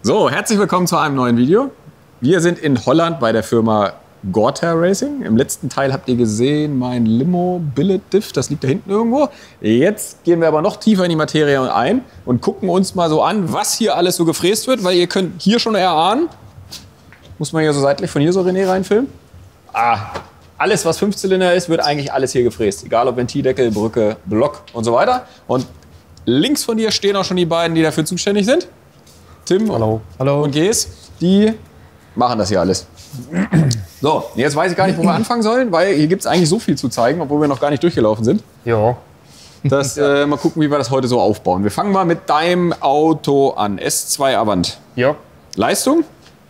So, herzlich willkommen zu einem neuen Video. Wir sind in Holland bei der Firma Gorter Racing. Im letzten Teil habt ihr gesehen, mein Limo Billet Diff, das liegt da hinten irgendwo. Jetzt gehen wir aber noch tiefer in die Materie ein und gucken uns mal so an, was hier alles so gefräst wird, weil ihr könnt hier schon erahnen, muss man hier so seitlich von hier so René reinfilmen. Alles was 5-Zylinder ist, wird eigentlich alles hier gefräst. Egal ob Ventildeckel, Brücke, Block und so weiter. Und links von dir stehen auch schon die beiden, die dafür zuständig sind. Tim Hallo. Und Gees, die machen das hier alles. So, jetzt weiß ich gar nicht, wo wir anfangen sollen, weil hier gibt es eigentlich so viel zu zeigen, obwohl wir noch gar nicht durchgelaufen sind. Ja. Mal gucken, wie wir das heute so aufbauen. Wir fangen mal mit deinem Auto an. S2 Avant. Ja. Leistung?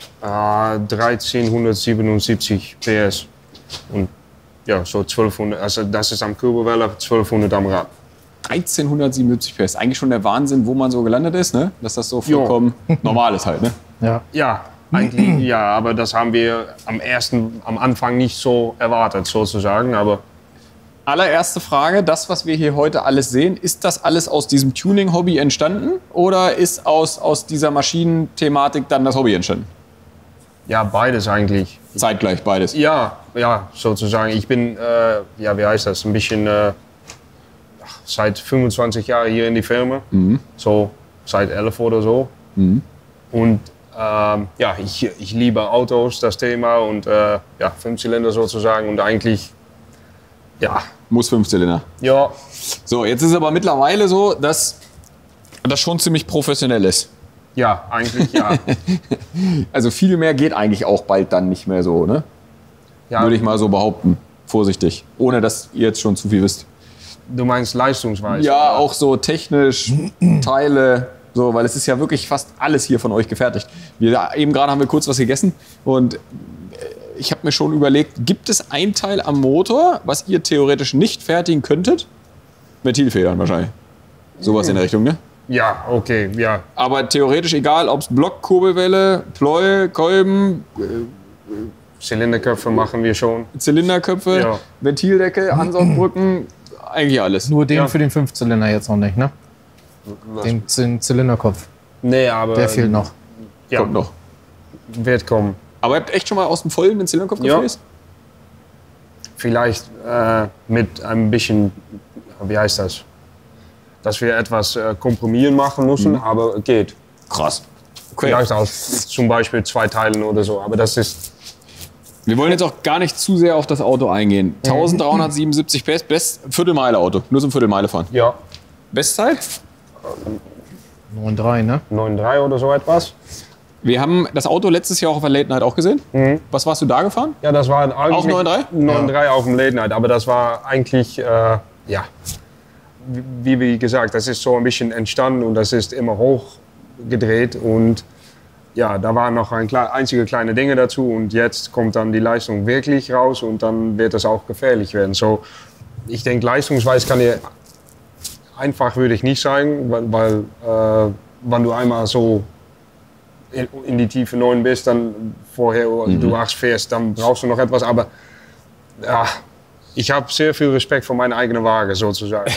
1377 PS. Und ja, so 1200, also das ist am Kurbelweller, 1200 am Rad. 1377 PS. Eigentlich schon der Wahnsinn, wo man so gelandet ist, ne? Dass das so vollkommen normal ist halt, ne? Ja. Ja, eigentlich ja, aber das haben wir am Anfang nicht so erwartet, sozusagen. Aber Allererste Frage, das, was wir hier heute alles sehen, ist das alles aus diesem Tuning-Hobby entstanden oder ist aus dieser Maschinenthematik dann das Hobby entstanden? ja, beides eigentlich. Zeitgleich beides. Ja, sozusagen. Ich bin, wie heißt das, ein bisschen seit 25 Jahren hier in die Firma. So seit 11 oder so. Und ich liebe Autos, das Thema und 5-Zylinder sozusagen und eigentlich, ja. Muss 5-Zylinder. Ja. So, jetzt ist aber mittlerweile so, dass das schon ziemlich professionell ist. Ja, eigentlich ja. Also viel mehr geht eigentlich auch bald dann nicht mehr so, ne? Ja. Würde ich mal so behaupten. Vorsichtig. Ohne, dass ihr jetzt schon zu viel wisst. Du meinst leistungsweise? Ja, auch so technisch, Teile, so, weil es ist ja wirklich fast alles hier von euch gefertigt. Eben gerade haben wir kurz was gegessen und ich habe mir schon überlegt, gibt es ein Teil am Motor, was ihr theoretisch nicht fertigen könntet? Ventilfedern wahrscheinlich. Sowas in der Richtung, ne? Ja, okay, ja. Aber theoretisch egal, ob es Block, Kurbelwelle, Pleu, Kolben, Zylinderköpfe machen wir schon. Zylinderköpfe, Ja. Ventildeckel, Ansaugbrücken, eigentlich alles. Nur den Ja. für den 5-Zylinder jetzt noch nicht, ne? Den Zylinderkopf. Nee, aber Der fehlt noch. ja, Kommt noch. wird kommen. Aber ihr habt echt schon mal aus dem Vollen den Zylinderkopf Ja. gefräst? Vielleicht mit ein bisschen, wie heißt das? Dass wir etwas komprimieren machen müssen, aber geht. Krass. Okay. Vielleicht aus zum Beispiel 2 Teilen oder so, aber das ist, Wir wollen jetzt auch gar nicht zu sehr auf das Auto eingehen. 1377 PS, best Viertelmeile-Auto. Nur zum Viertelmeile fahren. ja, Bestzeit? 9,3, ne? 9,3 oder so etwas. Wir haben das Auto letztes Jahr auch auf der Late Night auch gesehen. Was warst du da gefahren? Ja, das war eigentlich Auch 9,3? 9,3 auf dem Late Night, aber das war eigentlich, wie gesagt, das ist so ein bisschen entstanden und das ist immer hochgedreht und ja, da waren noch einzige kleine Dinge dazu und jetzt kommt dann die Leistung wirklich raus und dann wird es auch gefährlich werden. So, ich denke, leistungsweise kann ich einfach würde ich nicht sagen, weil wenn du einmal so in die Tiefe 9 bist, dann vorher du 8 fährst, dann brauchst du noch etwas, aber ja, ich habe sehr viel Respekt vor meiner eigenen Waage sozusagen.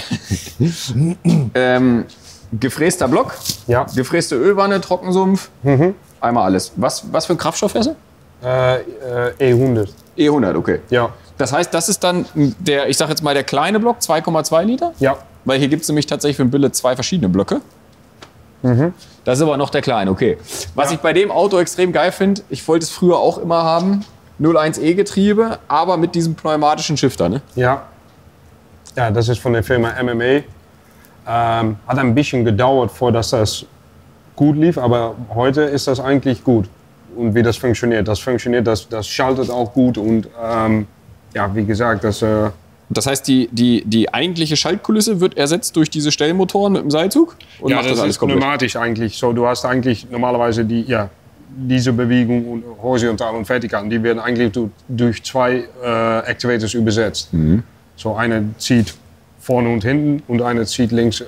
Gefräster Block, Ja. gefräste Ölwanne, Trockensumpf, einmal alles. Was für ein Kraftstoff ist E100. E100, okay. Ja. Das heißt, das ist dann der, ich sag jetzt mal, der kleine Block, 2,2 Liter? Ja. Weil hier gibt es nämlich tatsächlich für ein Billet 2 verschiedene Blöcke. Das ist aber noch der kleine, okay. Was ich bei dem Auto extrem geil finde, ich wollte es früher auch immer haben, 01E Getriebe, aber mit diesem pneumatischen Shifter, ne? Ja. Ja, das ist von der Firma MMA. Hat ein bisschen gedauert, vor dass das gut lief, aber heute ist das eigentlich gut. Und wie das funktioniert, das schaltet auch gut und wie gesagt, Das heißt, die eigentliche Schaltkulisse wird ersetzt durch diese Stellmotoren mit dem Seilzug? Und ja, macht das alles ist komplett? pneumatisch eigentlich so. Du hast eigentlich normalerweise diese Bewegung und horizontal und vertikal. Die werden eigentlich durch 2 Actuators übersetzt. So eine zieht vorne und hinten und eine zieht links,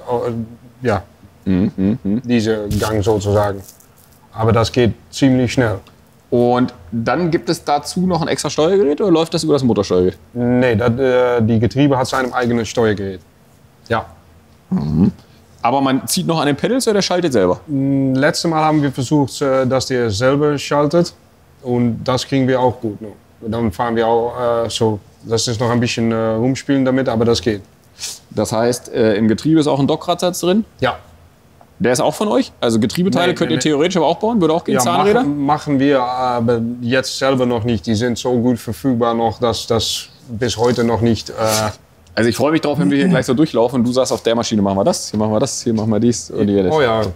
diese Gang sozusagen. Aber das geht ziemlich schnell. Und dann gibt es dazu noch ein extra Steuergerät oder läuft das über das Motorsteuergerät? Nee, die Getriebe hat sein eigenes Steuergerät. Ja. Aber man zieht noch an den Pedals oder der schaltet selber? Letztes Mal haben wir versucht, dass der selber schaltet. Und das kriegen wir auch gut. Noch. Dann fahren wir auch so. Das ist noch ein bisschen rumspielen damit, aber das geht. Das heißt, im Getriebe ist auch ein Dockradsatz drin? Ja. Der ist auch von euch? Also Getriebeteile könnt ihr theoretisch aber auch bauen? Würde auch gehen, Ja, Zahnräder? machen wir, aber jetzt selber noch nicht. Die sind so gut verfügbar noch, dass das bis heute noch nicht... Also ich freue mich drauf, wenn wir hier gleich so durchlaufen und du sagst, auf der Maschine machen wir das, hier machen wir das, hier machen wir dies und hier das. Oh ja.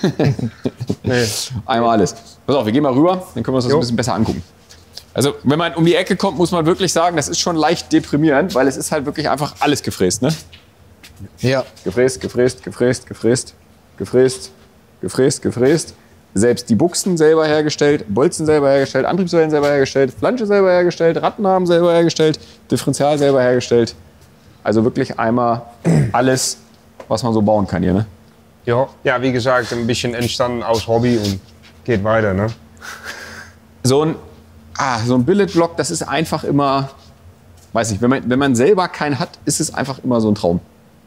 Nee. Einmal alles. Pass auf, wir gehen mal rüber, dann können wir uns das ein bisschen besser angucken. Also wenn man um die Ecke kommt, muss man wirklich sagen, das ist schon leicht deprimierend, weil es ist halt wirklich einfach alles gefräst, ne? Ja. Gefräst, gefräst, gefräst, gefräst, gefräst, gefräst, gefräst. Selbst die Buchsen selber hergestellt, Bolzen selber hergestellt, Antriebswellen selber hergestellt, Flansche selber hergestellt, Radnamen selber hergestellt, Differential selber hergestellt. Also wirklich einmal alles, was man so bauen kann hier, ne? Ja, wie gesagt, ein bisschen entstanden aus Hobby und geht weiter, ne? So ein Billet-Block, das ist einfach immer, weiß ich, wenn man selber keinen hat, ist es einfach immer so ein Traum.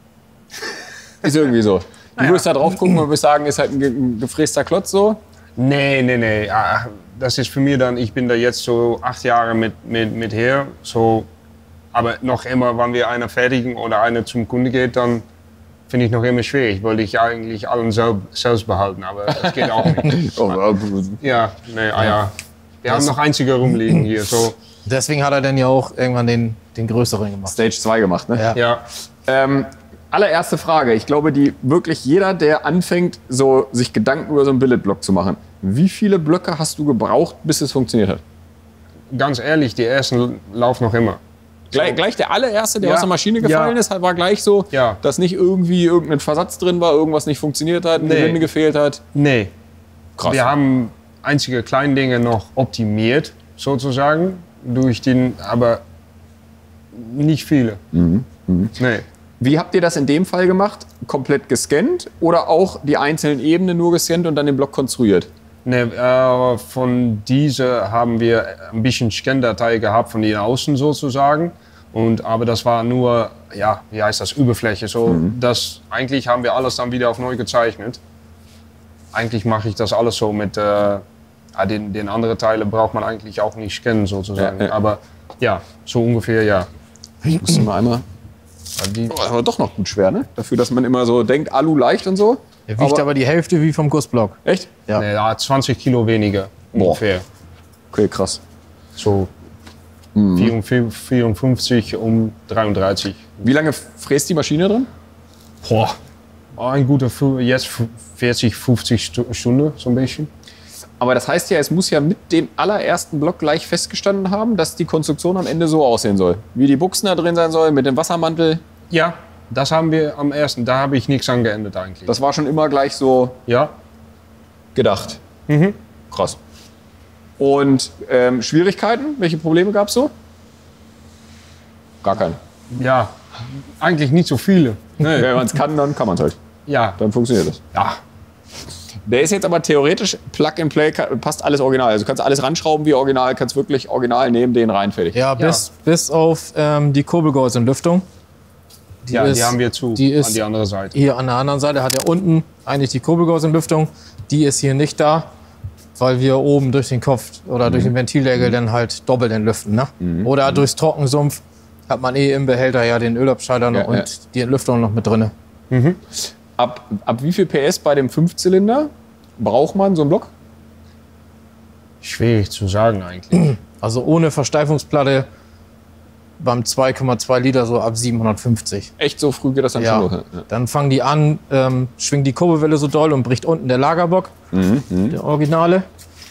Ist irgendwie so. Du wirst da drauf gucken und wirst sagen, ist halt ein gefräster Klotz so. Nee. Das ist für mich dann, ich bin da jetzt so 8 Jahre mit her. So, aber noch immer, wenn wir einer fertigen oder einer zum Kunde geht, dann finde ich noch immer schwierig, weil ich eigentlich allen selbst behalten, aber das geht auch nicht. Ja. Wir haben noch einzige rumliegen hier. So. Deswegen hat er dann ja auch irgendwann den größeren gemacht. Stage 2 gemacht, ne? Ja. Allererste Frage. Ich glaube, die wirklich jeder, der anfängt, so sich Gedanken über so einen Billet-Block zu machen. Wie viele Blöcke hast du gebraucht, bis es funktioniert hat? Ganz ehrlich, die ersten laufen noch immer. Gleich der allererste, der Ja. aus der Maschine gefallen ist, war gleich so, Ja. dass nicht irgendwie irgendein Versatz drin war, irgendwas nicht funktioniert hat, eine Nee. Winde gefehlt hat. Nee. Krass. Wir haben einzige kleine Dinge noch optimiert, sozusagen, aber nicht viele. Nee. Wie habt ihr das in dem Fall gemacht? Komplett gescannt oder auch die einzelnen Ebenen nur gescannt und dann den Block konstruiert? Nee, von dieser haben wir ein bisschen Scan-Datei gehabt von innen außen sozusagen. Aber das war nur, ja, wie heißt das, Überfläche. So, eigentlich haben wir alles dann wieder auf neu gezeichnet. Eigentlich mache ich das alles so mit, den anderen Teilen braucht man eigentlich auch nicht scannen sozusagen. Ja. Aber ja, so ungefähr ja. Ich musste mal einmal. Das war doch noch gut schwer, ne? Dafür, dass man immer so denkt, Alu leicht und so. Er wiegt aber die Hälfte wie vom Gussblock. Echt? Ja. Nee, 20 Kilo weniger ungefähr. Okay, krass. So 54 um 33. Wie lange fräst die Maschine drin? Boah, ein guter, jetzt 40, 50 Stunden so ein bisschen. Aber das heißt ja, es muss ja mit dem allerersten Block gleich festgestanden haben, dass die Konstruktion am Ende so aussehen soll. Wie die Buchsen da drin sein sollen, mit dem Wassermantel. Ja, das haben wir am ersten. Da habe ich nichts angeändert eigentlich. Das war schon immer gleich so ja, gedacht. Krass. Und Schwierigkeiten? Welche Probleme gab es so? Gar keine. ja, eigentlich nicht so viele. Nee. Wenn man es kann, dann kann man es halt. Ja, Dann funktioniert es. ja, Der ist jetzt aber theoretisch Plug and Play, passt alles original. Also du kannst alles ranschrauben wie original, kannst wirklich original nehmen, den rein, fertig. Ja, bis auf die Kurbelgehäuselüftung. die haben wir zu, die ist an die andere Seite. Hier an der anderen Seite hat er unten eigentlich die Kurbelgehäuselüftung. Die ist hier nicht da, weil wir oben durch den Kopf oder durch den Ventildeckel dann halt doppelt entlüften. Ne? Oder durchs Trockensumpf hat man im Behälter ja den Ölabscheider Ja, und ja. die Entlüftung noch mit drin. Ab wie viel PS bei dem 5-Zylinder braucht man so einen Block? Schwierig zu sagen eigentlich. Also ohne Versteifungsplatte beim 2,2 Liter so ab 750. Echt, so früh geht das dann schon los? Ja. Dann fangen die an, schwingt die Kurbelwelle so doll und bricht unten der Lagerbock, der Originale.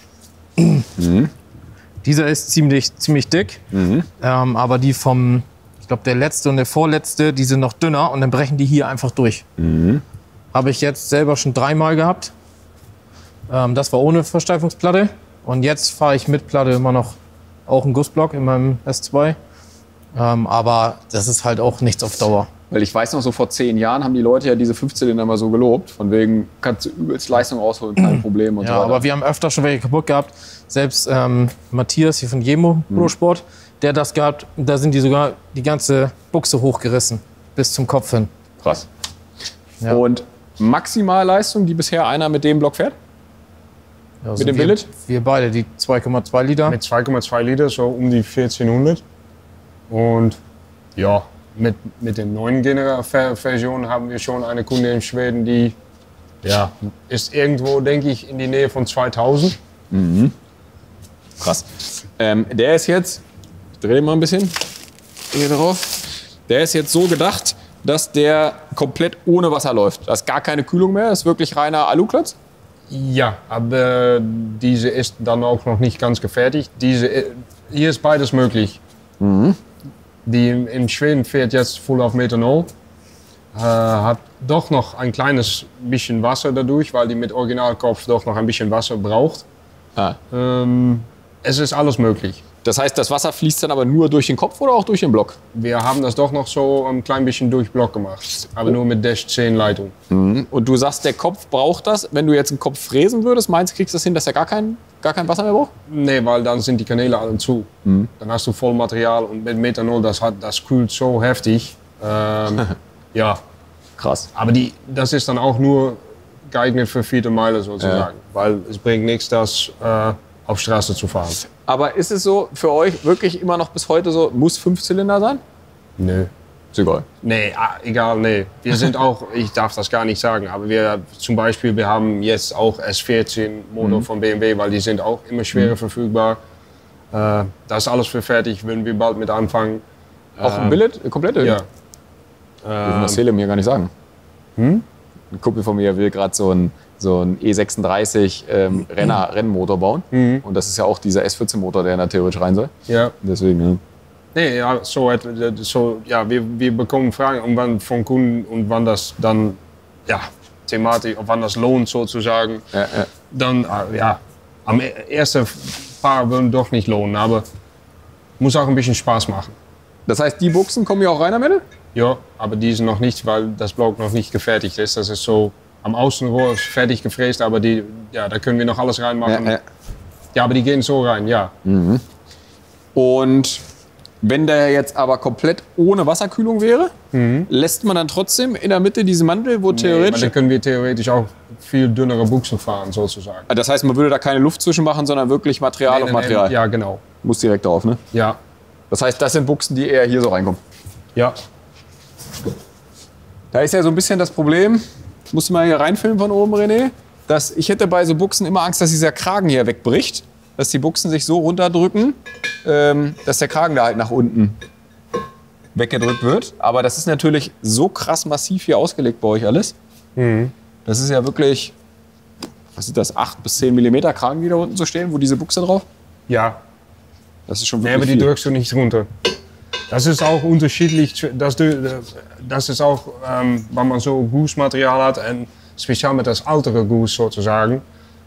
Dieser ist ziemlich dick, aber die vom, ich glaube der letzte und der vorletzte, die sind noch dünner und dann brechen die hier einfach durch. Habe ich jetzt selber schon 3-mal gehabt. Das war ohne Versteifungsplatte und jetzt fahre ich mit Platte immer noch auch einen Gussblock in meinem S2. Aber das ist halt auch nichts auf Dauer. Weil ich weiß noch, so vor 10 Jahren haben die Leute ja diese 5-Zylinder mal so gelobt. Von wegen, kannst du übelst Leistung rausholen, kein Problem und so Ja, weiter. aber wir haben öfter schon welche kaputt gehabt. Selbst Matthias hier von Jemo Motorsport, der hat das gehabt. Da sind die sogar die ganze Buchse hochgerissen bis zum Kopf hin. Krass. Ja. Und Maximalleistung, die bisher einer mit dem Block fährt? Also Mit dem Billet? Wir beide, die 2,2 Liter. Mit 2,2 Liter, so um die 1400. Und ja, mit den neuen Versionen haben wir schon eine Kunde in Schweden, die ist irgendwo, denke ich, in die Nähe von 2000. Krass. Der ist jetzt, ich drehe mal ein bisschen hier drauf. Der ist jetzt so gedacht, dass der komplett ohne Wasser läuft. Da ist gar keine Kühlung mehr, ist wirklich reiner Aluklotz. Ja, aber diese ist dann auch noch nicht ganz gefertigt. Hier ist beides möglich. Die in Schweden fährt jetzt voll auf Methanol. Hat doch noch ein kleines bisschen Wasser dadurch, weil die mit Originalkopf doch noch ein bisschen Wasser braucht. Es ist alles möglich. Das heißt, das Wasser fließt dann aber nur durch den Kopf oder auch durch den Block? Wir haben das doch noch so ein klein bisschen durch Block gemacht, aber nur mit Dash 10 Leitung. Und du sagst, der Kopf braucht das. Wenn du jetzt einen Kopf fräsen würdest, meinst du, kriegst du das hin, dass er gar kein Wasser mehr braucht? Nee, weil dann sind die Kanäle alle zu. Dann hast du voll Material und mit Methanol, das kühlt so heftig. Ja. Krass. Aber das ist dann auch nur geeignet für 4. Meile sozusagen, weil es bringt nichts, das auf Straße zu fahren. Aber ist es so für euch wirklich immer noch bis heute so, muss 5-Zylinder sein? Nö. Ist egal. Nee, egal, nee. Wir sind auch, ich darf das gar nicht sagen, aber wir haben jetzt auch S14 Motor von BMW, weil die sind auch immer schwerer verfügbar. Da ist alles für fertig, wenn wir bald mit anfangen. Auch ein Billet, komplett? Ja. Ich will das Seele mir gar nicht sagen. Ein Kumpel von mir will gerade so ein E36 Rennmotor bauen. Und das ist ja auch dieser S14-Motor, der da theoretisch rein soll. Ja. Deswegen, ja. Nee, ja, wir bekommen Fragen von Kunden und wann das dann, thematisch, wann das lohnt sozusagen. Dann, am ersten paar würden doch nicht lohnen, aber muss auch ein bisschen Spaß machen. Das heißt, die Buchsen kommen ja auch rein am Ende? Ja, aber die sind noch nicht, weil das Block noch nicht gefertigt ist. Das ist so am Außenrohr fertig gefräst, aber da können wir noch alles reinmachen. Ja, aber die gehen so rein, ja. Und wenn der jetzt aber komplett ohne Wasserkühlung wäre, lässt man dann trotzdem in der Mitte diesen Mantel, wo theoretisch... Dann können wir theoretisch auch viel dünnere Buchsen fahren, sozusagen. Das heißt, man würde da keine Luft zwischen machen, sondern wirklich Material auf Material. Ja, genau. Muss direkt drauf, ne? Ja. Das heißt, das sind Buchsen, die eher hier so reinkommen. Ja. Da ist ja so ein bisschen das Problem, musst du mal hier reinfilmen von oben, René, dass ich hätte bei so Buchsen immer Angst, dass dieser Kragen hier wegbricht, dass die Buchsen sich so runterdrücken, dass der Kragen da halt nach unten weggedrückt wird. Aber das ist natürlich so krass massiv hier ausgelegt bei euch alles. Das ist ja wirklich, was sind das, 8 bis 10 mm Kragen, die da unten so stehen, wo diese Buchse drauf? Ja. Das ist schon Nee, wirklich aber die viel. drückst du nicht runter. Das ist auch unterschiedlich. Das ist auch, wenn man so Gussmaterial hat, und speziell mit das ältere Guss sozusagen.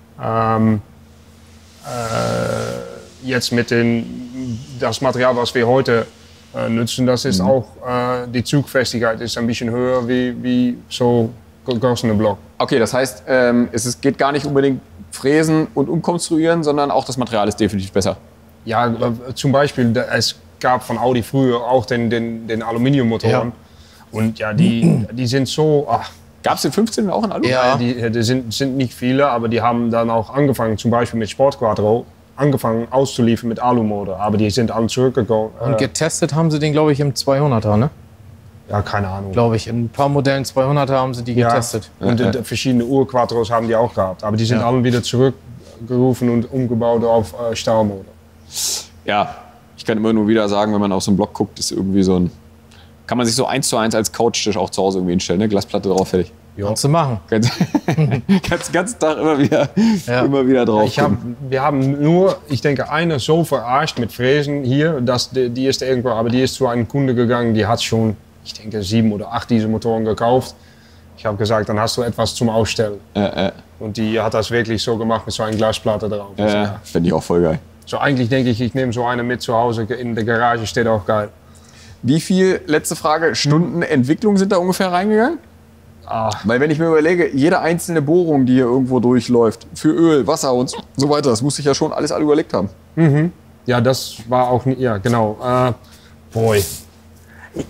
Jetzt mit das Material, was wir heute nutzen, das ist auch, die Zugfestigkeit ist ein bisschen höher wie so gegossene Block. Okay, das heißt, es geht gar nicht unbedingt fräsen und umkonstruieren, sondern auch das Material ist definitiv besser. Ja, zum Beispiel, es gab von Audi früher auch den Aluminiummotoren. Ja. Und ja, die sind so... Gab es den 15 auch in Alu? Ja. Die sind nicht viele, aber die haben dann auch angefangen, zum Beispiel mit Sport Quattro, angefangen auszuliefern mit Alumotor. Aber die sind alle zurückgegangen. Und getestet haben sie den, glaube ich, im 200er, ne? Ja, keine Ahnung. Glaube ich. In ein paar Modellen 200er haben sie die getestet. Und verschiedene Ur-Quattros haben die auch gehabt. Aber die sind alle wieder zurückgerufen und umgebaut auf Stahlmotor. Ja, ich kann immer nur wieder sagen, wenn man auf so einen Block guckt, ist irgendwie so ein... Kann man sich so 1:1 als Couchtisch auch zu Hause irgendwie hinstellen, ne? Glasplatte drauf, fertig. Kannst du machen. Kannst den ganzen Tag immer wieder drauf. Wir haben nur, ich denke, eine so verarscht mit Fräsen hier, dass die ist irgendwo, aber die ist zu einem Kunde gegangen, die hat schon, ich denke, 7 oder 8 diese Motoren gekauft. Ich habe gesagt, dann hast du etwas zum Ausstellen. Und die hat das wirklich so gemacht mit so einer Glasplatte drauf. Ja, finde ich auch voll geil. So eigentlich denke ich nehme so eine mit zu Hause, in der Garage steht auch geil. Wie viel, letzte Frage, Stunden Entwicklung sind da ungefähr reingegangen? Weil wenn ich mir überlege, jede einzelne Bohrung, die hier irgendwo durchläuft, für Öl, Wasser und so weiter, das muss ich ja schon alles alle überlegt haben. Ja, das war auch, ja genau.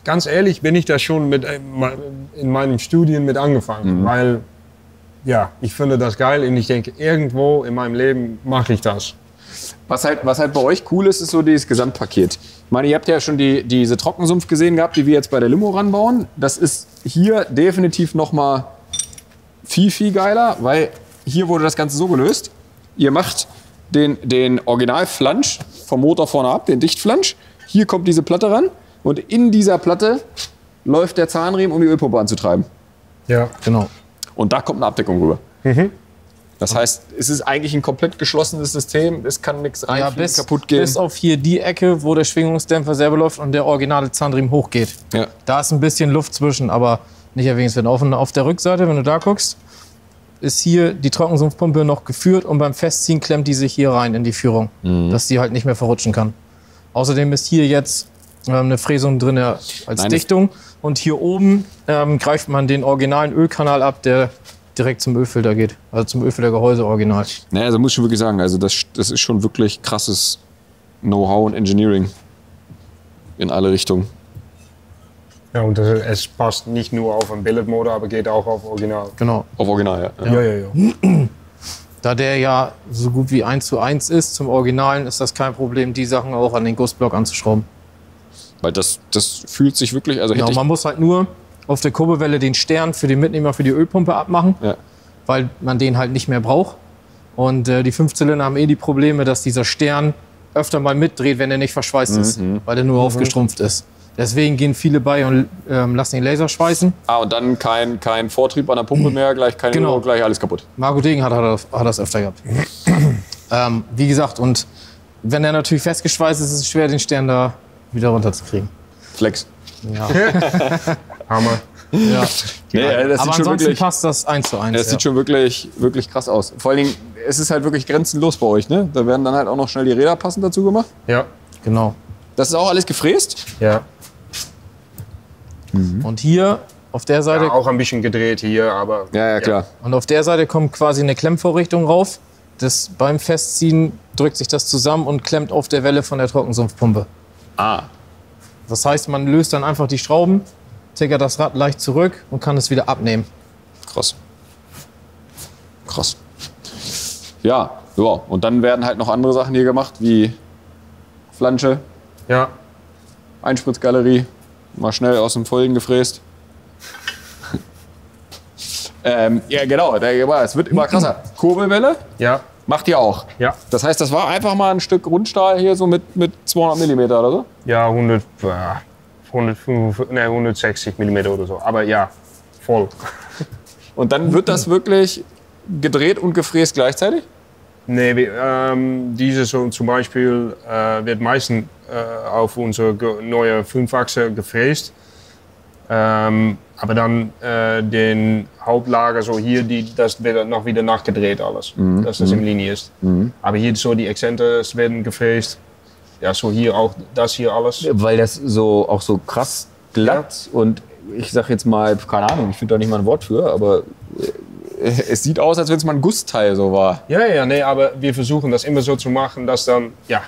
ganz ehrlich bin ich da schon in meinem Studium mit angefangen, weil ja, ich finde das geil und ich denke, irgendwo in meinem Leben mache ich das. Was halt bei euch cool ist, ist so dieses Gesamtpaket. Ich meine, ihr habt ja schon diese Trockensumpf gesehen gehabt, die wir jetzt bei der Limo ranbauen. Das ist hier definitiv noch mal viel, viel geiler, weil hier wurde das Ganze so gelöst. Ihr macht den Original-Flansch vom Motor vorne ab, den Dichtflansch. Hier kommt diese Platte ran und in dieser Platte läuft der Zahnriemen, um die Ölpumpe anzutreiben. Ja, Genau. Und da kommt eine Abdeckung rüber. Das heißt, es ist eigentlich ein komplett geschlossenes System. Es kann nichts rein, kaputt gehen. Bis auf hier die Ecke, wo der Schwingungsdämpfer selber läuft und der originale Zahnriemen hochgeht. Ja. Da ist ein bisschen Luft zwischen, aber nicht erwähnenswert. Auf der Rückseite, wenn du da guckst, ist hier die Trockensumpfpumpe noch geführt und beim Festziehen klemmt die sich hier rein in die Führung, dass die halt nicht mehr verrutschen kann. Außerdem ist hier jetzt eine Fräsung drin als Dichtung und hier oben greift man den originalen Ölkanal ab, der direkt zum Ölfilter geht, also zum Ölfiltergehäuse original. Naja, also muss ich schon wirklich sagen, also das ist schon wirklich krasses Know-how und Engineering in alle Richtungen. Ja, und es passt nicht nur auf einen Billet-Motor, aber geht auch auf Original. Genau. Auf Original, ja. Ja. Da der ja so gut wie 1:1 ist zum Originalen, ist das kein Problem, die Sachen auch an den Gussblock anzuschrauben. Weil das fühlt sich wirklich, also Genau, man muss halt nur auf der Kurbelwelle den Stern für den Mitnehmer für die Ölpumpe abmachen, weil man den halt nicht mehr braucht. Und die Fünfzylinder haben die Probleme, dass dieser Stern öfter mal mitdreht, wenn er nicht verschweißt ist, weil er nur aufgestrumpft ist. Deswegen gehen viele bei und lassen den Laser schweißen. und dann kein Vortrieb an der Pumpe mehr, gleich keine Uhr, gleich alles kaputt. Marco Degen hat das öfter gehabt. Wie gesagt, und wenn er natürlich festgeschweißt ist, ist es schwer, den Stern da wieder runterzukriegen. Flex. Ja. Hammer. Ja. Nee, das Aber sieht schon ansonsten wirklich, passt das 1:1. das sieht schon wirklich krass aus. Vor allen Dingen, es ist halt wirklich grenzenlos bei euch, ne? Da werden dann halt auch noch schnell die Räder passend dazu gemacht. Ja. Genau. Das ist auch alles gefräst. Ja. Und hier auf der Seite, Ja, auch ein bisschen gedreht hier, aber Ja, klar. und auf der Seite kommt quasi eine Klemmvorrichtung rauf. Beim Festziehen drückt sich das zusammen und klemmt auf der Welle von der Trockensumpfpumpe. Das heißt, man löst dann einfach die Schrauben, tickert das Rad leicht zurück und kann es wieder abnehmen. Krass. Ja, und dann werden halt noch andere Sachen hier gemacht, wie Flansche, ja. Einspritzgalerie, mal schnell aus dem Vollen gefräst. Ja, genau, es wird immer krasser. Kurbelwelle Ja. macht ihr auch. Ja. Das heißt, das war einfach mal ein Stück Rundstahl hier so mit 200 mm oder so? Ja, 160 mm oder so. Aber ja, voll. Und dann wird das wirklich gedreht und gefräst gleichzeitig? Nee, diese so zum Beispiel wird meistens auf unsere neue 5-Achse gefräst. Aber dann den Hauptlager so hier, das wird noch wieder nachgedreht alles, dass das in Linie ist. Aber hier so die Exzenter werden gefräst. Ja, so hier auch das hier alles. Weil das auch so krass glatt und ich sag jetzt mal, keine Ahnung, ich finde da nicht mal ein Wort für, aber es sieht aus, als wenn es mal ein Gussteil so war. Ja, nee, aber wir versuchen das immer so zu machen, dass dann,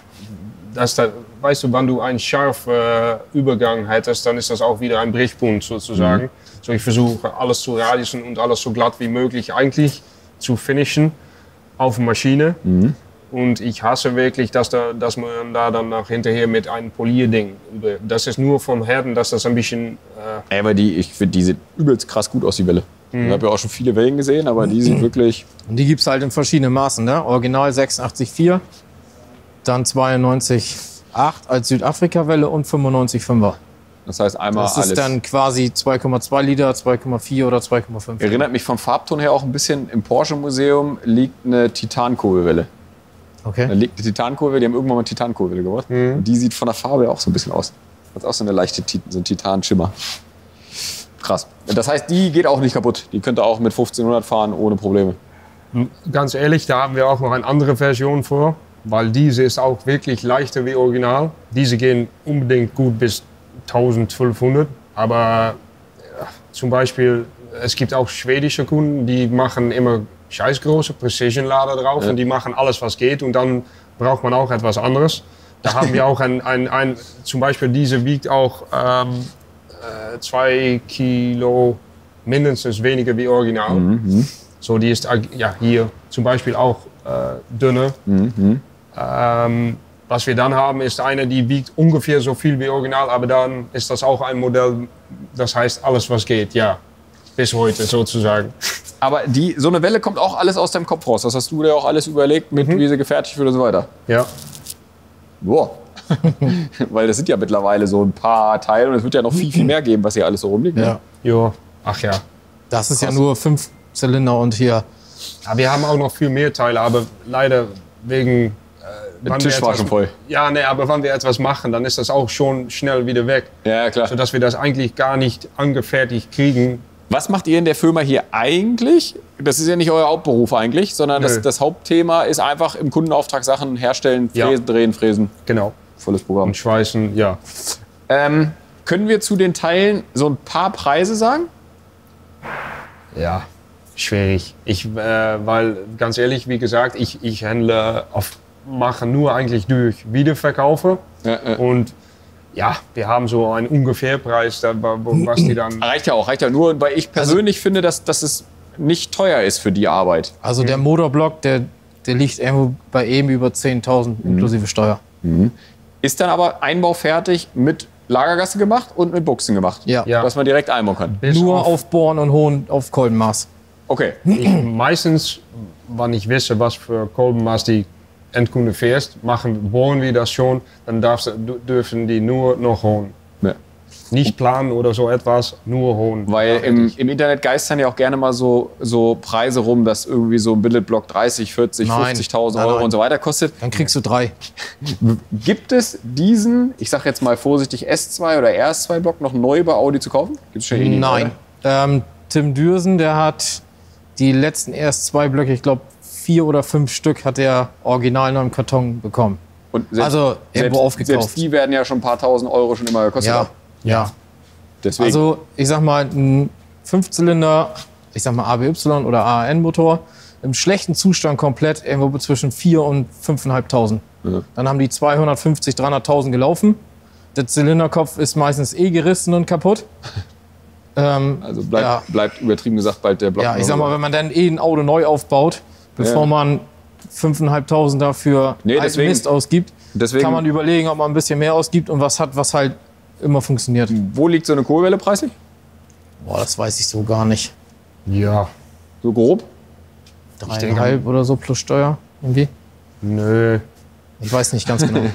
weißt du, wenn du einen scharfen Übergang hättest, dann ist das auch wieder ein Brechpunkt sozusagen. So, ich versuche alles zu radiusen und alles so glatt wie möglich eigentlich zu finishen auf der Maschine. Und ich hasse wirklich, dass man da dann noch hinterher mit einem Polierding, das ist nur von Herden, dass das ein bisschen... Aber ich finde, die sieht übelst krass gut aus, die Welle. Ich habe ja auch schon viele Wellen gesehen, aber die sieht wirklich... Und die gibt es halt in verschiedenen Maßen. Ne? Original 86,4, dann 92,8 als Südafrika-Welle und 95,5er. Das heißt einmal Das alles. ist dann quasi 2,2 Liter, 2,4 oder 2,5. Erinnert mich vom Farbton her auch ein bisschen, im Porsche-Museum liegt eine Titankurbelwelle. Da Okay. liegt eine Titankurbel, die haben irgendwann mal Titankurbel gebaut. Und die sieht von der Farbe auch so ein bisschen aus. Hat auch so eine leichte so ein Titanschimmer. Krass. Das heißt, die geht auch nicht kaputt. Die könnt ihr auch mit 1500 fahren ohne Probleme. Ganz ehrlich, da haben wir auch noch eine andere Version vor, weil diese ist auch wirklich leichter wie Original. Diese gehen unbedingt gut bis 1500, aber zum Beispiel, es gibt auch schwedische Kunden, die machen immer scheißgroße Precision-Lader drauf und die machen alles, was geht und dann braucht man auch etwas anderes. Da haben wir auch zum Beispiel diese wiegt auch 2 Kilo mindestens weniger wie original. So, die ist hier zum Beispiel auch dünner. Was wir dann haben, ist eine, die wiegt ungefähr so viel wie original, aber dann ist das auch ein Modell, das heißt alles, was geht, ja. Bis heute sozusagen. Aber so eine Welle kommt auch alles aus deinem Kopf raus. Das hast du dir auch alles überlegt, mit wie sie gefertigt wird und so weiter. Ja. Boah. Weil das sind ja mittlerweile so ein paar Teile und es wird ja noch viel, viel mehr geben, was hier alles so rumliegt. Ja. Ne? Jo. Ach ja. Das ist ja nur 5 Zylinder und hier. Ja, wir haben auch noch viel mehr Teile, aber leider wegen... Der Tisch war schon voll. Ja, nee, aber wenn wir etwas machen, dann ist das auch schon schnell wieder weg. Ja, klar. Sodass wir das eigentlich gar nicht angefertigt kriegen. Was macht ihr in der Firma hier eigentlich? Das ist ja nicht euer Hauptberuf eigentlich, sondern das Hauptthema ist einfach im Kundenauftrag Sachen herstellen, fräsen, drehen, fräsen. Genau. Volles Programm. Und schweißen, ja. Können wir zu den Teilen so ein paar Preise sagen? Ja, schwierig. Weil, ganz ehrlich, wie gesagt, ich mache nur eigentlich durch Wiederverkaufe. Und ja, wir haben so einen Ungefährpreis, was die dann... Reicht ja auch, nur, weil ich persönlich finde, dass es nicht teuer ist für die Arbeit. Also der Motorblock, der liegt irgendwo bei eben über 10.000 inklusive Steuer. Ist dann aber Einbau fertig mit Lagergasse gemacht und mit Buchsen gemacht? Ja. Dass man direkt einbauen kann? Nur aufbohren und holen auf Kolbenmaß. Okay. Meistens, wenn ich wisse, was für Kolbenmaß die Endkunde fährst, bohren wir das schon, dann dürfen die nur noch holen. Ja. Nicht planen oder so etwas, nur holen. Weil im Internet geistern ja auch gerne mal so Preise rum, dass irgendwie so ein Billetblock 30, 40, 50.000 Euro und so weiter kostet. Dann kriegst du 3. Gibt es diesen, ich sag jetzt mal vorsichtig, S2 oder RS2-Block noch neu bei Audi zu kaufen? Gibt's schon nicht, Nein. Tim Dürsen, der hat die letzten RS2-Blöcke, ich glaube 4 oder 5 Stück, hat er original noch im Karton bekommen. Und selbst, also irgendwo aufgekauft. Selbst die werden ja schon ein paar tausend Euro schon immer gekostet. Ja. Deswegen. Also ich sag mal, ein 5-Zylinder, ich sag mal ABY oder AAN-Motor, im schlechten Zustand komplett irgendwo zwischen 4.000 und 5.500. Ja. Dann haben die 250, 300.000 gelaufen. Der Zylinderkopf ist meistens gerissen und kaputt. Also bleibt übertrieben gesagt bald der Block. Ja, ich sag mal, wenn man dann ein Auto neu aufbaut, bevor man 5.500 dafür Mist ausgibt, kann man überlegen, ob man ein bisschen mehr ausgibt und was hat, was halt immer funktioniert. Wo liegt so eine Kohlwelle preislich? Boah, das weiß ich so gar nicht. Ja. So grob? 3,5 oder so plus Steuer irgendwie? Nö. Ich weiß nicht ganz genau.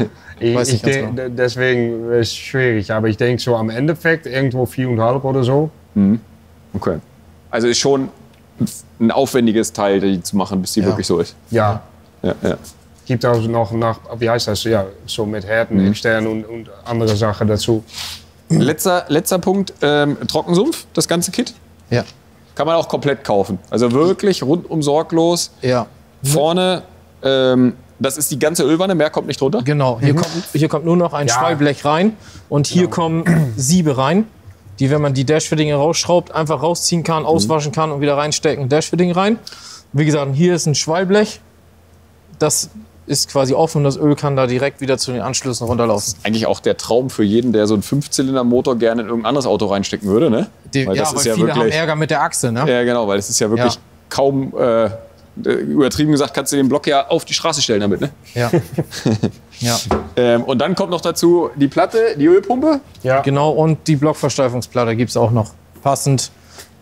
Deswegen ist es schwierig, aber ich denke so am Endeffekt irgendwo 4,5 oder so. Okay. Also ist schon ein aufwendiges Teil, die zu machen, bis die wirklich so ist. Ja. Ja. Gibt auch noch wie heißt das, ja, so mit Härten, extern und andere Sachen dazu. Letzter Punkt, Trockensumpf, das ganze Kit. Ja. Kann man auch komplett kaufen. Also wirklich rundum sorglos. Ja. Vorne, das ist die ganze Ölwanne, mehr kommt nicht drunter. Genau, hier kommt nur noch ein Schwallblech rein und hier kommen Siebe rein, die, wenn man die Dashfittinge rausschraubt, einfach rausziehen kann, auswaschen kann und wieder reinstecken, Dashfitting rein. Wie gesagt, hier ist ein Schwallblech, das ist quasi offen und das Öl kann da direkt wieder zu den Anschlüssen runterlaufen. Eigentlich auch der Traum für jeden, der so einen 5-Zylinder-Motor gerne in irgendein anderes Auto reinstecken würde, ne? Weil viele wirklich, haben Ärger mit der Achse, ne? Ja, genau, weil es ist ja wirklich kaum, übertrieben gesagt, kannst du den Block ja auf die Straße stellen damit, ne? Ja. Und dann kommt noch dazu die Platte, die Ölpumpe. Ja. Genau, und die Blockversteifungsplatte gibt es auch noch. Passend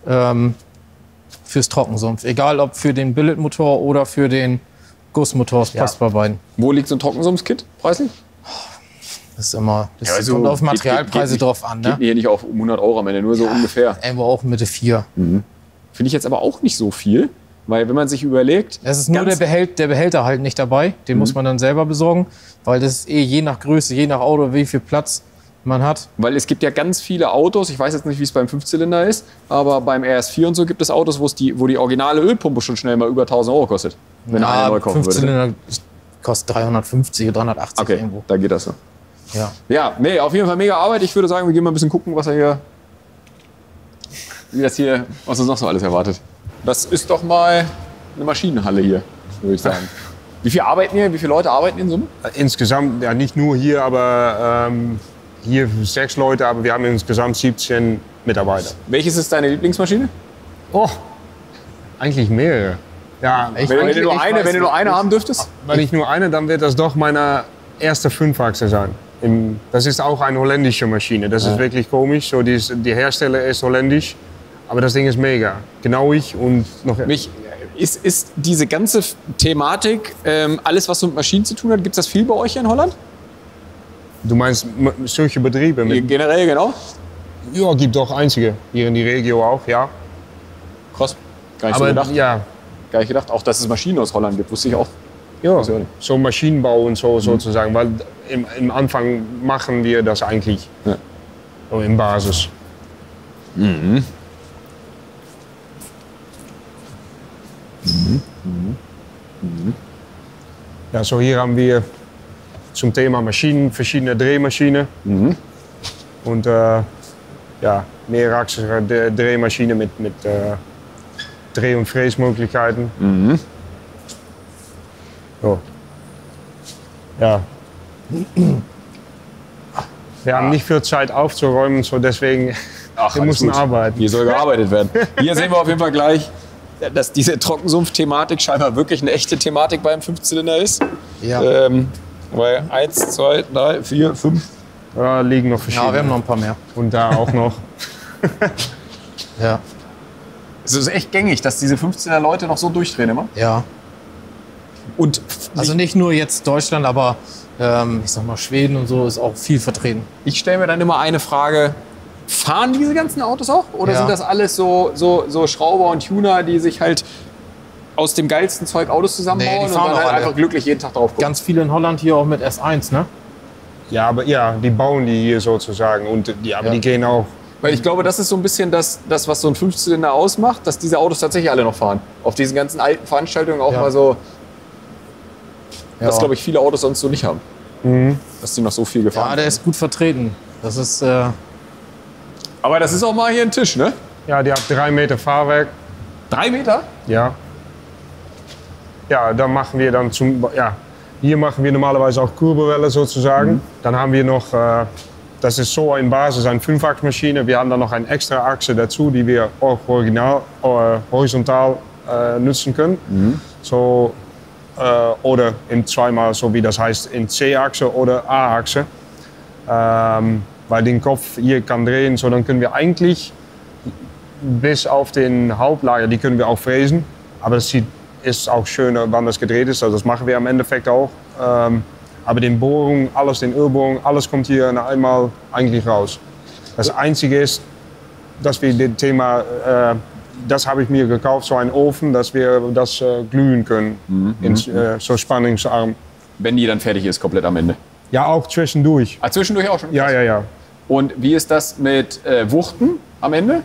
fürs Trockensumpf. Egal ob für den Billetmotor oder für den Gussmotor, das passt bei beiden. Wo liegt so ein Trockensumpfskit preislich? Das ist immer, kommt auf Materialpreise drauf an. Ne? Geht hier nicht auf 100 Euro am Ende, nur so ungefähr. Irgendwo auch Mitte 4. Finde ich jetzt aber auch nicht so viel, weil wenn man sich überlegt... Es ist nur der Behälter halt nicht dabei, den muss man dann selber besorgen, weil das ist je nach Größe, je nach Auto, wie viel Platz man hat. Weil es gibt ja ganz viele Autos, ich weiß jetzt nicht, wie es beim 5-Zylinder ist, aber beim RS4 und so gibt es Autos, wo die originale Ölpumpe schon schnell mal über 1.000 Euro kostet, wenn einer neu kaufen würde. 5-Zylinder kostet 350, 380 okay, irgendwo. Da geht das so. Ja, nee, auf jeden Fall mega Arbeit. Ich würde sagen, wir gehen mal ein bisschen gucken, was uns noch so alles erwartet. Das ist doch mal eine Maschinenhalle hier, würde ich sagen. Wie viele Leute arbeiten hier in Summe? Insgesamt, ja nicht nur hier, aber hier 6 Leute, aber wir haben insgesamt 17 Mitarbeiter. Welches ist deine Lieblingsmaschine? Oh, eigentlich mehrere. Ja, Ich- Wenn du ich weiß nur eine nicht. haben dürftest? wenn ich nur eine, dann wird das doch meine erste 5-Achse sein. Das ist auch eine holländische Maschine. Das ist wirklich komisch. So, die Hersteller ist holländisch, aber das Ding ist mega. Genauig und noch... Ist diese ganze Thematik, alles was so mit Maschinen zu tun hat, gibt es das viel bei euch hier in Holland? Du meinst solche Betriebe? Generell, genau. Ja, gibt doch einzige. Hier in die Regio auch, ja. Krass. Gar nicht so Aber gedacht. ja, Gar nicht gedacht. Auch, dass es Maschinen aus Holland gibt, wusste ich auch. ja, Ist ja- so Maschinenbau und so sozusagen. Weil im Anfang machen wir das eigentlich Ja. so in Basis. Ja, so hier haben wir zum Thema Maschinen verschiedene Drehmaschinen. Und ja, mehrachsige Drehmaschine mit Dreh- und Fräsmöglichkeiten. So. Ja. Wir haben nicht viel Zeit aufzuräumen, so deswegen Ach, wir alles müssen gut. arbeiten. Hier soll gearbeitet werden. Hier sehen wir auf jeden Fall gleich, dass diese Trockensumpf-Thematik scheinbar wirklich eine echte Thematik beim 5-Zylinder ist. Ja. Weil 1, 2, 3, 4, 5. Da liegen noch Ja, verschiedene. wir haben noch ein paar mehr. Und da auch noch. Ja. Es ist echt gängig, dass diese 15er Leute noch so durchdrehen immer. Ja. Und Also nicht nur jetzt Deutschland, aber ich sag mal Schweden und so ist auch viel vertreten. ich stelle mir dann immer eine Frage: Fahren diese ganzen Autos auch? Oder Ja. sind das alles so Schrauber und Tuner, die sich halt aus dem geilsten Zeug Autos zusammenbauen Nee, die und fahren dann auch halt alle. einfach glücklich jeden Tag drauf gucken? Ganz viele in Holland hier auch mit S1, ne? Ja, aber ja, die bauen die hier sozusagen. Und die, aber Ja. die gehen auch. Weil ich glaube, das ist so ein bisschen das, was so ein 5-Zylinder ausmacht, dass diese Autos tatsächlich alle noch fahren. Auf diesen ganzen alten Veranstaltungen auch Ja. mal so, dass, Ja. glaube ich, viele Autos sonst so nicht haben. Dass die noch so viel gefahren Ja, der ist gut vertreten. Das ist Aber das ist auch mal hier ein Tisch, ne? Ja, die hat 3 Meter Fahrwerk. 3 Meter? Ja. Ja, dann machen wir dann hier machen wir normalerweise auch Kurbelwelle sozusagen. Dann haben wir noch, das ist so in Basis eine 5-Achsmaschine. Wir haben dann noch eine extra Achse dazu, die wir auch horizontal nutzen können. So, oder in zweimal, so wie das heißt, in C-Achse oder A-Achse. Weil den Kopf hier kann drehen, so dann können wir eigentlich bis auf den Hauptlager, die können wir auch fräsen. Aber das ist auch schöner, wann das gedreht ist. Also das machen wir im Endeffekt auch. Aber den Bohrung, alles, den Ölbohrung, alles kommt hier einmal eigentlich raus. Das Einzige ist, dass wir das Thema, das habe ich mir gekauft, so einen Ofen, dass wir das glühen können. So spannungsarm. Wenn die dann fertig ist, komplett am Ende. Ja, auch zwischendurch. Ah, zwischendurch auch schon? Ja, ja, ja. Und wie ist das mit Wuchten am Ende?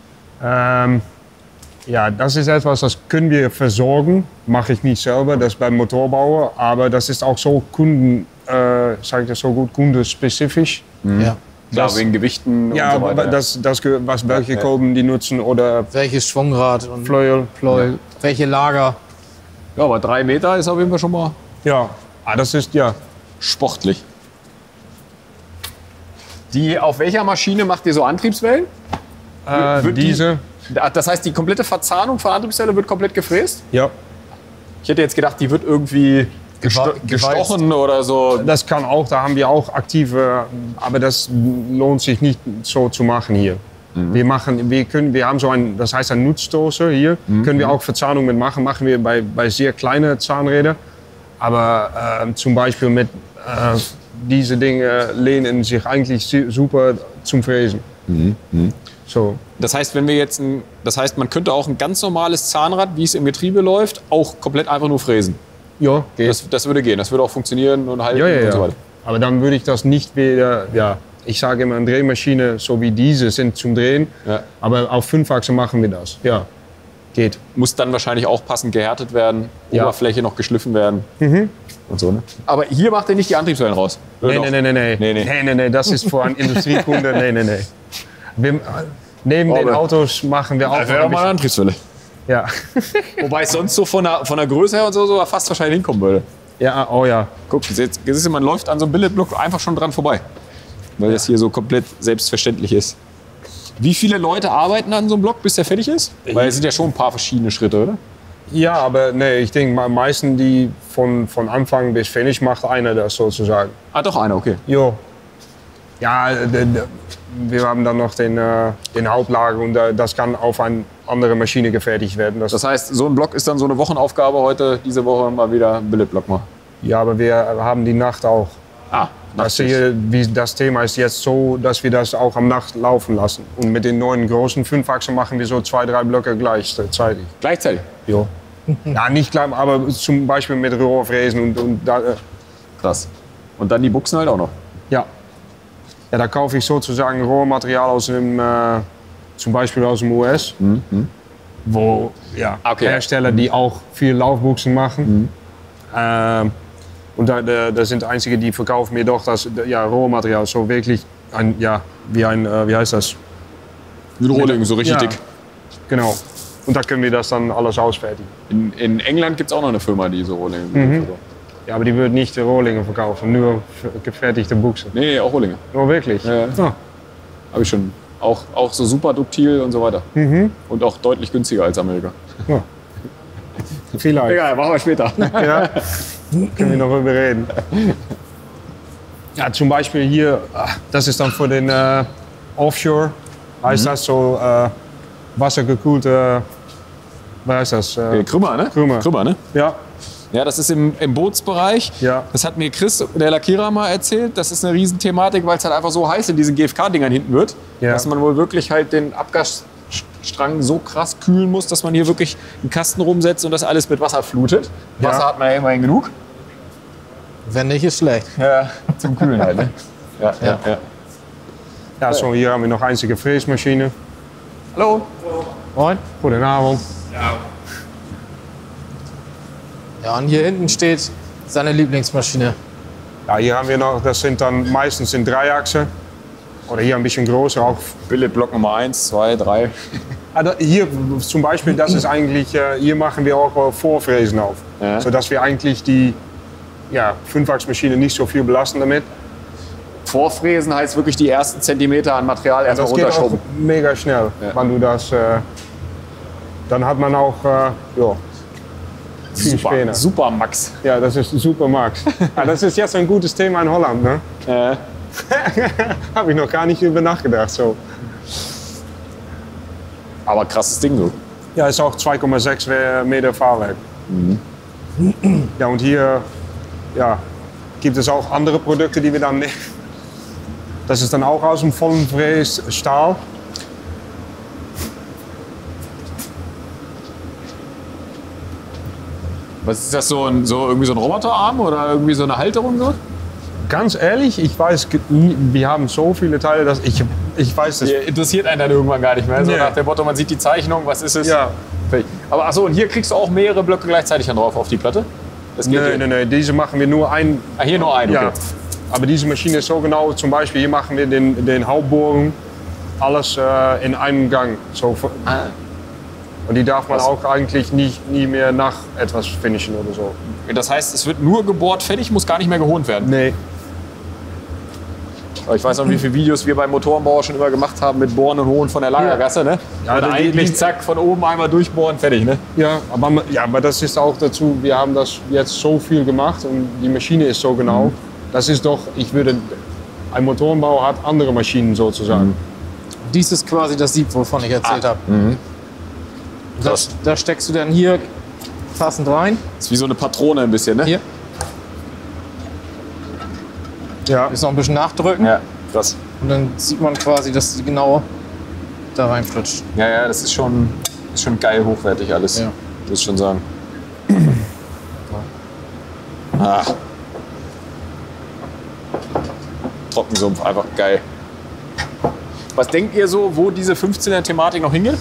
Ja, das ist etwas, das können wir versorgen. Mache ich nicht selber, das beim Motorbauer. Aber das ist auch so sage ich das so gut, kundenspezifisch. ja. Klar, Das- wegen Gewichten und Ja, so weiter. welche Kolben die nutzen oder Welches Schwungrad und Fleuel. Pleuel, welche Lager. Ja, aber 3 Meter ist auf jeden Fall schon mal Ja, das ist ja. sportlich. Auf welcher Maschine macht ihr so Antriebswellen? Wird die- Diese. Das heißt, die komplette Verzahnung von Antriebswelle wird komplett gefräst? Ja. Ich hätte jetzt gedacht, die wird irgendwie gestochen oder so. Das kann auch, da haben wir auch aktive, aber das lohnt sich nicht so zu machen hier. Wir haben so ein, das heißt ein Nutzstoßer hier, können wir auch Verzahnung mitmachen, machen wir bei sehr kleinen Zahnrädern. Aber zum Beispiel mit diese Dinge lehnen sich eigentlich super zum Fräsen. So. Das heißt, man könnte auch ein ganz normales Zahnrad, wie es im Getriebe läuft, auch komplett einfach nur fräsen. Ja, geht. Das würde gehen, das würde auch funktionieren und halten und so weiter. Aber dann würde ich das nicht wieder, ich sage immer, eine Drehmaschine, so wie diese, sind zum Drehen. Ja. Aber auf 5-Achse machen wir das. Ja, geht. Muss dann wahrscheinlich auch passend gehärtet werden, Ja. Oberfläche noch geschliffen werden und so. Ne? Aber hier macht ihr nicht die Antriebswellen raus? Oder doch? Nee, das ist für einen Industriekunde. Nee. Wir, neben den Aber- Autos machen wir auch. Das wäre auch mal eine Antriebswelle. Ja. Wobei es sonst so von der Größe her und so fast wahrscheinlich hinkommen würde. Ja, oh ja. Guck, jetzt, man läuft an so einem Billetblock einfach schon dran vorbei. weil das hier so komplett selbstverständlich ist. Wie viele Leute arbeiten an so einem Block, bis der fertig ist? Weil es sind ja schon ein paar verschiedene Schritte, oder? Ja, aber nee, ich denke, am meisten die von Anfang bis Finish macht einer das sozusagen. Ah, doch einer, okay. Jo. Ja, wir haben dann noch den Hauptlager und das kann auf eine andere Maschine gefertigt werden. Das heißt, so ein Block ist dann so eine Wochenaufgabe heute, diese Woche mal wieder ein Billetblock machen. Ja, aber wir haben die Nacht auch. Ah, Das Thema ist jetzt so, dass wir das auch am Nacht laufen lassen. Und mit den neuen großen 5-Achsen machen wir so 2, 3 Blöcke gleichzeitig. Gleichzeitig? Jo. Ja, nicht gleich, aber zum Beispiel mit Rohrfräsen und da. Krass. Und dann die Buchsen halt auch noch? Ja. Ja, da kaufe ich sozusagen Rohrmaterial aus dem, zum Beispiel aus dem US. Wo Hersteller, die auch viel Laufbuchsen machen. Und da sind einzige, die verkaufen mir doch das Rohrmaterial so wirklich wie heißt das? Wie ein Rohling, so richtig Ja. dick. Genau. Und da können wir das dann alles ausfertigen. In England gibt es auch noch eine Firma, die so Rohlinge. Ja, aber die wird nicht Rohlinge verkaufen, nur gefertigte Buchsen. Nee, auch Rohlinge. Oh, wirklich? Ja. Habe ich schon. Auch so super duktil und so weiter. Und auch deutlich günstiger als Amerika. Ja. Vielleicht. Egal, machen wir später. Ja. Können wir noch darüber reden. Ja, zum Beispiel hier, das ist dann für den Offshore, heißt das so wassergekühlte, was heißt das? Krümmer, ne? Krümmer. Ne? Ja. Ja, das ist im Bootsbereich. Ja. Das hat mir Chris, der Lackierer, mal erzählt. Das ist eine Riesenthematik, weil es halt einfach so heiß in diesen GFK-Dingern hinten wird, Ja. dass man wohl wirklich halt den Abgasstrang so krass kühlen muss, dass man hier wirklich einen Kasten rumsetzt und das alles mit Wasser flutet. Ja. Wasser hat man ja immerhin genug. Wenn nicht, ist schlecht. Ja, zum Kühlen halt, ne? Ja. Ja, so hier haben wir noch einzige Fräsmaschine. Hallo. Moin. Goedenavond. Ja, und hier hinten steht seine Lieblingsmaschine. Ja, hier haben wir noch, das sind dann meistens in 3-Achse. Oder hier ein bisschen größer auch. Billetblock Nummer 1, 2, 3. Also hier zum Beispiel, das ist eigentlich, hier machen wir auch Vorfräsen auf. Ja. Sodass wir eigentlich die 5-Achsmaschine nicht so viel belasten damit. Vorfräsen heißt wirklich die ersten Zentimeter an Material erstmal Das geht auch runterschrubben. mega schnell, wenn du das, dann hat man auch, viel Späne. Super, Max. Ja, das ist super, Max. Das ist jetzt ein gutes Thema in Holland, ne? Habe ich noch gar nicht über nachgedacht, so. Aber krasses Ding so. Ja, ist auch 2,6 Meter Fahrwerk. Ja, und hier gibt es auch andere Produkte, die wir dann nehmen. Das ist dann auch aus dem vollen Fräs Stahl. Was ist das, irgendwie so ein Roboterarm oder irgendwie so eine Halterung so? Ganz ehrlich, ich weiß, wir haben so viele Teile, dass ich weiß das. Interessiert einen dann irgendwann gar nicht mehr. So Nee. nach dem Motto, man sieht die Zeichnung, was ist es? Ja. Aber achso, und hier kriegst du auch mehrere Blöcke gleichzeitig dann drauf auf die Platte? Das geht hier. Nee, diese machen wir nur ein. Ah, hier nur einen, okay. Ja. Aber diese Maschine ist so genau, zum Beispiel hier machen wir den Hauptbohren, alles in einem Gang. So, und die darf man auch eigentlich nie mehr nach etwas finishen oder so. Das heißt, es wird nur gebohrt, fertig, muss gar nicht mehr gehohnt werden. Nee. Aber ich weiß noch, wie viele Videos wir beim Motorenbauer schon immer gemacht haben mit Bohren und Hohen von der Lagergasse. Ne? Ja, und eigentlich zack, von oben einmal durchbohren, fertig. Ne? Ja, aber das ist auch dazu, wir haben das jetzt so viel gemacht und die Maschine ist so genau. Das ist doch, ein Motorenbauer hat andere Maschinen sozusagen. Dies ist quasi das Sieb, wovon ich erzählt habe. Da steckst du dann hier passend rein. Das ist wie so eine Patrone ein bisschen, ne? Hier. Ja. Jetzt noch ein bisschen nachdrücken. Ja, krass. Und dann sieht man quasi, dass sie genau da reinflutscht. Ja, das ist schon geil hochwertig alles. Ja. Muss ich schon sagen. Ah. Trockensumpf, einfach geil. Was denkt ihr so, wo diese 15er-Thematik noch hingeht?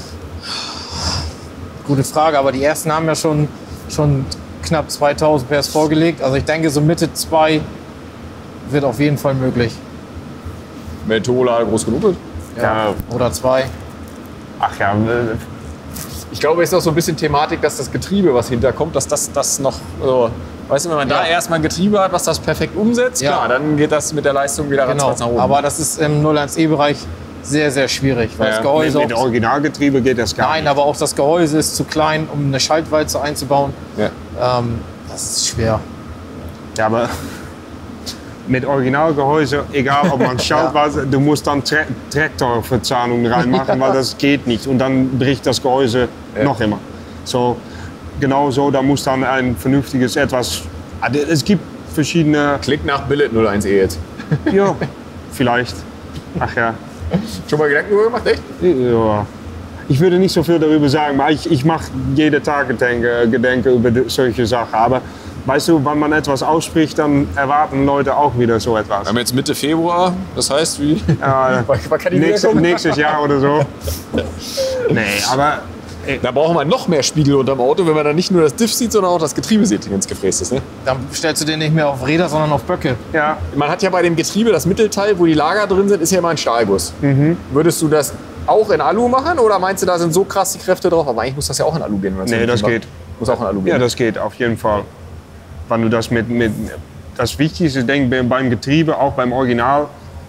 Gute Frage, aber die ersten haben ja schon knapp 2000 PS vorgelegt. Also ich denke, so Mitte 2 wird auf jeden Fall möglich. Wenn Turbolader groß genug ist? Ja. Oder 2. Ach ja, Ich glaube, es ist auch so ein bisschen Thematik, dass das Getriebe, was hinterkommt, dass das noch so, Weißt du, wenn man da erstmal ein Getriebe hat, was das perfekt umsetzt, Ja. klar, dann geht das mit der Leistung wieder Genau, ratzfatz nach oben. aber das ist im 01E-Bereich sehr, sehr schwierig, weil Ja, das Gehäuse Mit auch, Originalgetriebe geht das gar nein, nicht. aber auch das Gehäuse ist zu klein, um eine Schaltwalze einzubauen. Ja. Das ist schwer. Ja, aber mit Originalgehäuse, egal ob man schaut, du musst dann Traktorverzahnungen reinmachen, weil das geht nicht. Und dann bricht das Gehäuse noch immer. So, genau so, da muss dann ein vernünftiges etwas... Es gibt verschiedene... Klick nach Billet 01E jetzt. Ja, vielleicht. Ach ja. Schon mal Gedanken darüber gemacht, echt? Ja. Ich würde nicht so viel darüber sagen, aber ich mache jeden Tag Gedenken über solche Sachen. Aber weißt du, wenn man etwas ausspricht, dann erwarten Leute auch wieder so etwas. Wir haben jetzt Mitte Februar, das heißt, wie? Äh, Wann kann die wiederkommen? nächstes Jahr oder so. Nee, aber Da brauchen wir noch mehr Spiegel unterm Auto, wenn man dann nicht nur das Diff sieht, sondern auch das Getriebe sieht, wenn es gefräst ist. Ne? Dann stellst du den nicht mehr auf Räder, sondern auf Böcke. ja, Man hat ja bei dem Getriebe, das Mittelteil, wo die Lager drin sind, ist ja immer ein Stahlguss. Würdest du das auch in Alu machen oder meinst du, da sind so krass die Kräfte drauf? Aber eigentlich muss das ja auch in Alu gehen. Wenn man Nee, so das macht. geht. Muss auch in Alu gehen. ja, das geht auf jeden Fall. Wenn du das mit das Wichtigste, denke ich, beim Getriebe, auch beim Original,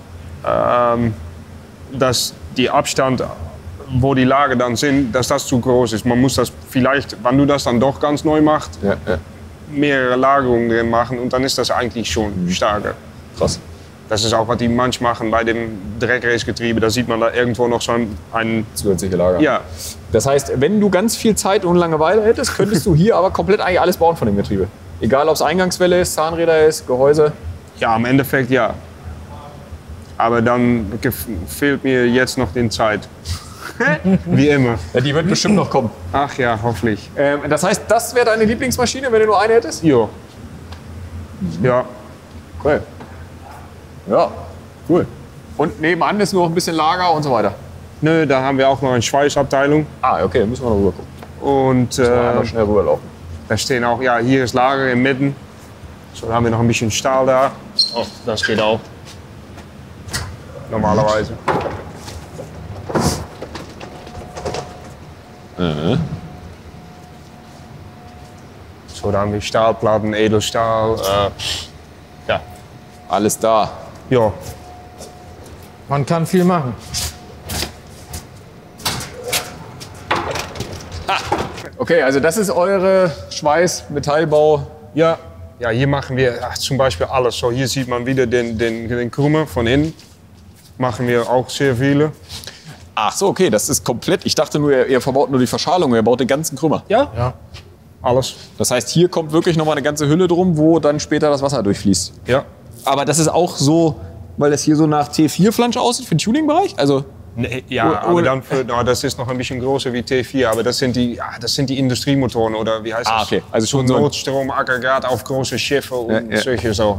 dass die Abstand, wo die Lager dann sind, dass das zu groß ist. Man muss das vielleicht, wenn du das dann doch ganz neu machst, Ja, ja. mehrere Lagerungen drin machen und dann ist das eigentlich schon stärker. Krass. Das ist auch, was die manchmal machen bei dem Dreckrace-Getriebe. Da sieht man da irgendwo noch so einen Zusätzliche Lager. ja, Das heißt, wenn du ganz viel Zeit und Langeweile hättest, könntest du hier aber komplett eigentlich alles bauen von dem Getriebe. Egal, ob es Eingangswelle ist, Zahnräder ist, Gehäuse. ja, im Endeffekt ja. Aber dann fehlt mir jetzt noch die Zeit. Wie immer. Ja, die wird bestimmt noch kommen. Ach ja, hoffentlich. Das heißt, das wäre deine Lieblingsmaschine, wenn du nur eine hättest? Jo. Ja. Cool. Ja, cool. Und nebenan ist nur noch ein bisschen Lager und so weiter. Nö, da haben wir auch noch eine Schweißabteilung. Ah, okay, dann müssen wir noch rüber gucken. Und Einmal schnell rüberlaufen. da stehen auch, ja, hier ist Lager im Mitten. So, da haben wir noch ein bisschen Stahl da. Oh, das geht auch. Normalerweise. So, da haben wir Stahlplatten, Edelstahl. Ja. Alles da. Ja. Man kann viel machen. Okay, also das ist eure Schweiß, Metallbau. Ja. Ja, hier machen wir zum Beispiel alles. So, hier sieht man wieder den Krümmer von innen. Machen wir auch sehr viele. Ach so, okay, das ist komplett. Ich dachte nur, ihr verbaut nur die Verschalung, ihr baut den ganzen Krümmer. Ja. Ja. Alles. Das heißt, hier kommt wirklich noch mal eine ganze Hülle drum, wo dann später das Wasser durchfließt. Ja. Aber das ist auch so, weil das hier so nach T4-Flansch aussieht für den Tuning-Bereich? Also, Nee, ja, aber dann das ist noch ein bisschen größer wie T4, aber das sind die Industriemotoren oder wie heißt das? okay. Also schon so ein Notstromaggregat auf große Schiffe und Ja. solche Sachen.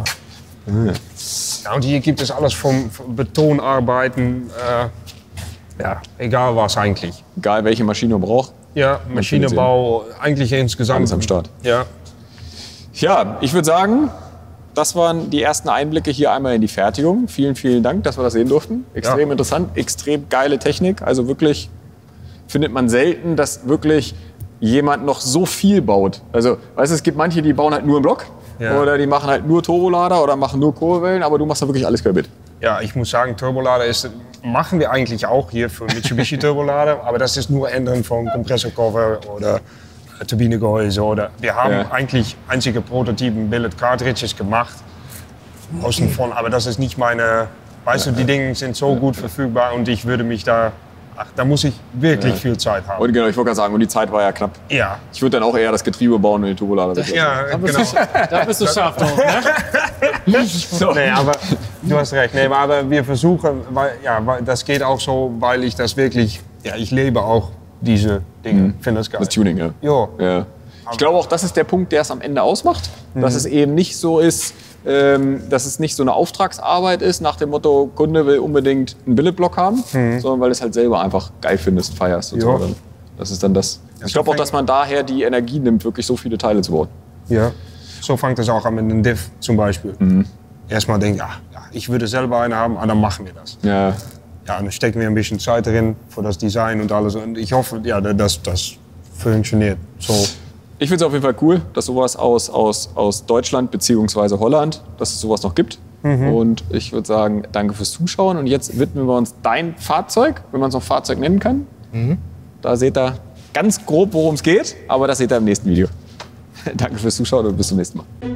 Ja, und hier gibt es alles vom Betonarbeiten, ja, egal was eigentlich. egal welche Maschine man braucht. Ja, Maschinenbau, eigentlich insgesamt. Alles am Start. Ja, Ja, ich würde sagen, das waren die ersten Einblicke hier einmal in die Fertigung. Vielen, vielen Dank, dass wir das sehen durften. Extrem interessant, extrem geile Technik. Also wirklich findet man selten, dass wirklich jemand noch so viel baut. Also, weißt du, es gibt manche, die bauen halt nur einen Block. Ja. Oder die machen halt nur Turbolader oder machen nur Kurbelwellen, aber du machst da wirklich alles querbeet. ja, ich muss sagen, Turbolader machen wir eigentlich auch hier für Mitsubishi Turbolader, aber das ist nur Ändern von Kompressorcover oder Turbinegehäuse. Oder wir haben eigentlich einzige Prototypen Billet Cartridges gemacht, außen von, aber das ist nicht meine, weißt du, die Dinge sind so gut verfügbar und ich würde mich da muss ich wirklich viel Zeit haben. Und genau, ich wollte gerade sagen, und die Zeit war ja knapp. Ja, Ich würde dann auch eher das Getriebe bauen und den Turbolader weglassen. ja, genau. Da bist du scharf drauf, ne? Nee, aber du hast recht. Nee, aber wir versuchen, weil das geht auch so, weil ich das wirklich, ich lebe auch diese Dinge. Finde das geil. Das Tuning, ja. Jo. Ja. Ich glaube auch, das ist der Punkt, der es am Ende ausmacht. Dass es eben nicht so ist, dass es nicht so eine Auftragsarbeit ist, nach dem Motto, Kunde will unbedingt einen Billetblock haben, sondern weil du es halt selber einfach geil findest, feierst. Und so. Das ist dann das. Ich glaube auch, dass man daher die Energie nimmt, wirklich so viele Teile zu bauen. Ja. So fängt es auch an mit einem Diff zum Beispiel. Erstmal denken, ich würde selber eine haben, dann machen wir das. Ja. Ja, dann stecken wir ein bisschen Zeit drin für das Design und alles. Und ich hoffe, dass das funktioniert. So. Ich finde es auf jeden Fall cool, dass sowas aus Deutschland bzw. Holland, dass es sowas noch gibt. Und ich würde sagen, danke fürs Zuschauen. Und jetzt widmen wir uns dein Fahrzeug, wenn man es noch Fahrzeug nennen kann. Da seht ihr ganz grob, worum es geht, aber das seht ihr im nächsten Video. Danke fürs Zuschauen und bis zum nächsten Mal.